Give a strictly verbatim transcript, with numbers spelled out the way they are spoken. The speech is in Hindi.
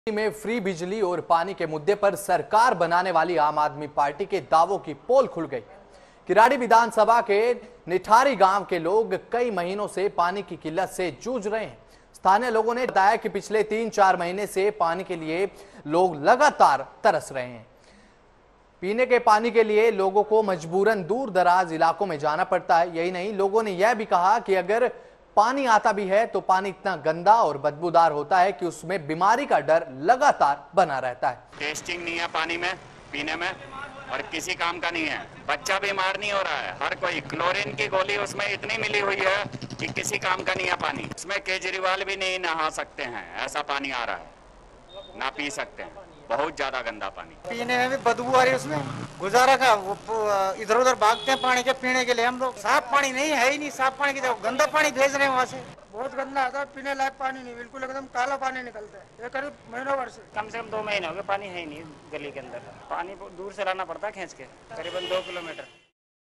में फ्री बिजली और पानी के मुद्दे पर सरकार बनाने वाली आम आदमी पार्टी के दावों की पोल खुल गई। किराड़ी विधानसभा के निठारी गांव के लोग कई महीनों से पानी की किल्लत से जूझ रहे हैं। स्थानीय लोगों ने बताया कि पिछले तीन चार महीने से पानी के लिए लोग लगातार तरस रहे हैं। पीने के पानी के लिए लोगों को मजबूरन दूर दराज इलाकों में जाना पड़ता है। यही नहीं, लोगों ने यह भी कहा कि अगर पानी आता भी है तो पानी इतना गंदा और बदबूदार होता है कि उसमें बीमारी का डर लगातार बना रहता है। टेस्टिंग नहीं है पानी में, पीने में, और किसी काम का नहीं है। बच्चा बीमार नहीं हो रहा है, हर कोई क्लोरीन की गोली उसमें इतनी मिली हुई है कि किसी काम का नहीं है पानी। इसमें केजरीवाल भी नहीं नहा सकते हैं, ऐसा पानी आ रहा है, ना पी सकते हैं। बहुत ज्यादा गंदा पानी, पीने में भी बदबू आ रही है। उसमें गुजारा का इधर उधर भागते हैं पानी के पीने के लिए। हम लोग साफ पानी नहीं है ही नहीं, साफ पानी की जगह गंदा पानी भेज रहे हैं वहाँ से। बहुत गंदा आता है, पीने लायक पानी नहीं, बिल्कुल एकदम काला पानी निकलता है। ये करीब महीनों वर्ष से कम से कम दो महीने हो गए पानी है ही नहीं गली के अंदर। पानी दूर से लाना पड़ता है खींच के, करीबन दो किलोमीटर।